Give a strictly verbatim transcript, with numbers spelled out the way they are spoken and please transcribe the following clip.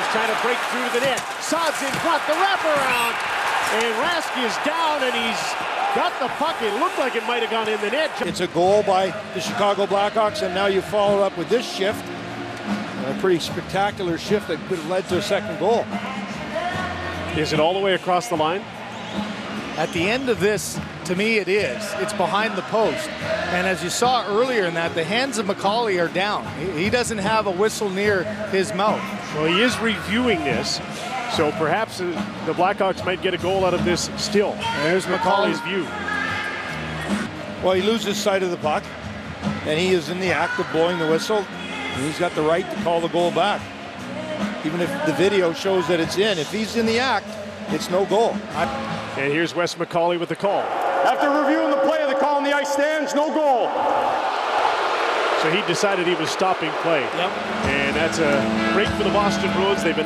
trying to break through to the net. Saad's in front, the wraparound. And Rask is down, and he's got the puck. It looked like it might have gone in the net. It's a goal by the Chicago Blackhawks, and now you follow up with this shift. A pretty spectacular shift that could have led to a second goal. Is it all the way across the line? At the end of this, to me it is. It's behind the post. And as you saw earlier in that, the hands of McCauley are down. He, he doesn't have a whistle near his mouth. Well, he is reviewing this, so perhaps uh, the Blackhawks might get a goal out of this still. There's McCauley's view. Well, he loses sight of the puck, and he is in the act of blowing the whistle, and he's got the right to call the goal back. Even if the video shows that it's in. If he's in the act, it's no goal. And here's Wes McCauley with the call. After reviewing the play, the call on the ice stands, no goal. So he decided he was stopping play. Yep. And that's a break for the Boston Bruins. They've been